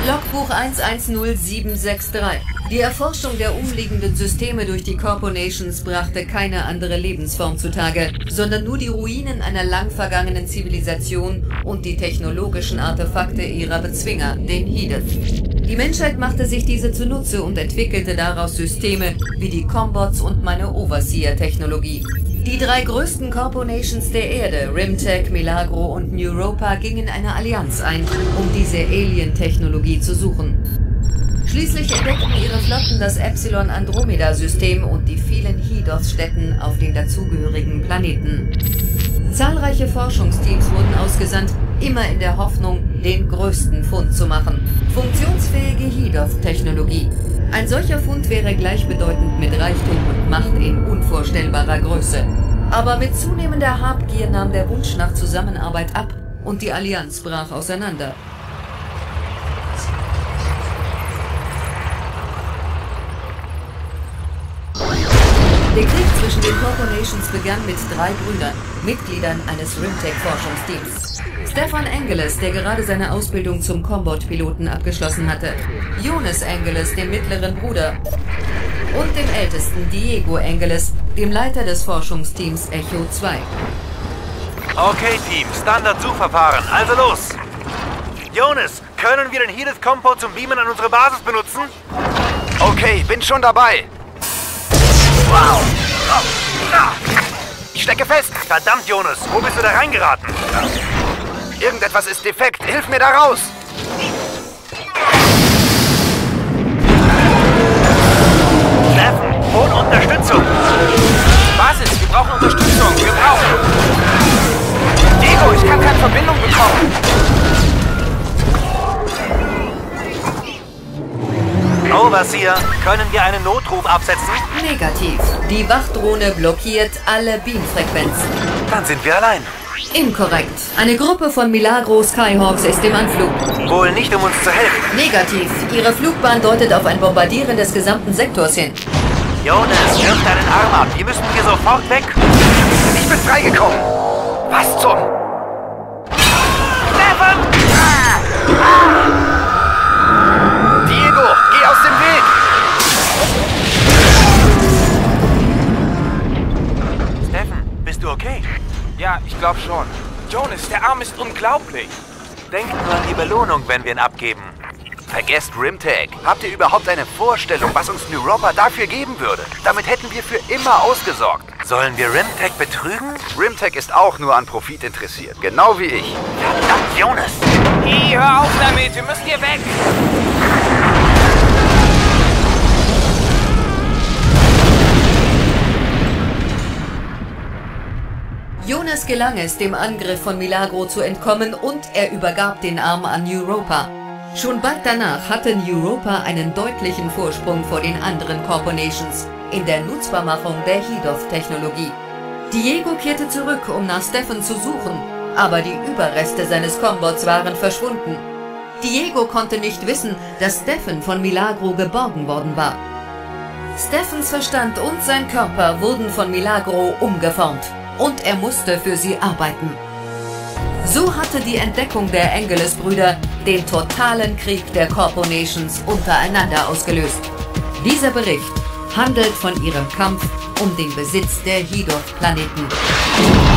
Logbuch 110763. Die Erforschung der umliegenden Systeme durch die Corporations brachte keine andere Lebensform zutage, sondern nur die Ruinen einer lang vergangenen Zivilisation und die technologischen Artefakte ihrer Bezwinger, den Heedeth. Die Menschheit machte sich diese zunutze und entwickelte daraus Systeme wie die Combots und meine Overseer-Technologie. Die drei größten Corporations der Erde, Rimtech, Milagro und Neuropa, gingen eine Allianz ein, um diese Alien-Technologie zu suchen. Schließlich entdeckten ihre Flotten das Epsilon-Andromeda-System und die vielen Hedoth-Städten auf den dazugehörigen Planeten. Zahlreiche Forschungsteams wurden ausgesandt, immer in der Hoffnung, den größten Fund zu machen. Funktionsfähige Hedoth-Technologie. Ein solcher Fund wäre gleichbedeutend mit Reichtum und Macht in unvorstellbarer Größe. Aber mit zunehmender Habgier nahm der Wunsch nach Zusammenarbeit ab und die Allianz brach auseinander. Der Krieg zwischen den Corporations begann mit drei Brüdern, Mitgliedern eines Rimtech-Forschungsteams. Stefan Angelus, der gerade seine Ausbildung zum Combat-Piloten abgeschlossen hatte, Jonas Angelus, dem mittleren Bruder, und dem ältesten Diego Angelus, dem Leiter des Forschungsteams Echo 2. Okay, Team, Standard-Suchverfahren, also los! Jonas, können wir den Heedeth Compo zum Beamen an unsere Basis benutzen? Okay, bin schon dabei. Wow! Ich stecke fest! Verdammt, Jonas, wo bist du da reingeraten? Irgendetwas ist defekt. Hilf mir da raus! Steffen, hol Unterstützung! Basis, wir brauchen Unterstützung. Wir brauchen... Diego, ich kann keine Verbindung bekommen. Overseer, können wir einen Notruf absetzen? Negativ. Die Wachdrohne blockiert alle Beamfrequenzen. Dann sind wir allein. Inkorrekt. Eine Gruppe von Milagro Skyhawks ist im Anflug. Wohl nicht, um uns zu helfen. Negativ. Ihre Flugbahn deutet auf ein Bombardieren des gesamten Sektors hin. Jonas, wirf deinen Arm ab. Wir müssen hier sofort weg. Ich bin freigekommen. Was zum... Steffen! Diego, geh aus dem Weg! Steffen, bist du okay? Ja, ich glaube schon. Jonas, der Arm ist unglaublich. Denk nur an die Belohnung, wenn wir ihn abgeben. Vergesst Rimtech. Habt ihr überhaupt eine Vorstellung, was uns Neuropa dafür geben würde? Damit hätten wir für immer ausgesorgt. Sollen wir Rimtech betrügen? Rimtech ist auch nur an Profit interessiert. Genau wie ich. Verdammt, Jonas! Hey, hör auf damit, wir müssen hier weg. Jonas gelang es, dem Angriff von Milagro zu entkommen und er übergab den Arm an Neuropa. Schon bald danach hatte Neuropa einen deutlichen Vorsprung vor den anderen Corporations in der Nutzbarmachung der Hedoth-Technologie. Diego kehrte zurück, um nach Stefan zu suchen, aber die Überreste seines Combots waren verschwunden. Diego konnte nicht wissen, dass Stefan von Milagro geborgen worden war. Stefans Verstand und sein Körper wurden von Milagro umgeformt und er musste für sie arbeiten. So hatte die Entdeckung der Angelus-Brüder den totalen Krieg der Corporations untereinander ausgelöst. Dieser Bericht handelt von ihrem Kampf um den Besitz der Hedoth-Planeten.